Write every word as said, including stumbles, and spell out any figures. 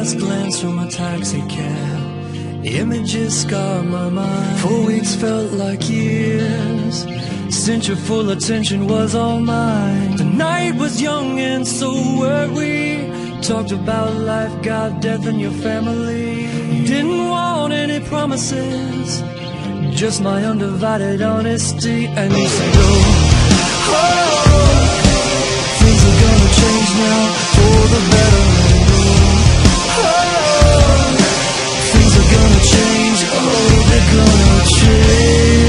last glance from a taxi cab, images scar my mind. Four weeks felt like years, since your full attention was all mine. The night was young and so were we, talked about life, God, death, and your family. Didn't want any promises, just my undivided honesty. And you said, oh, oh, things are gonna change now for the better. Oh, things are gonna change, oh, they're gonna change.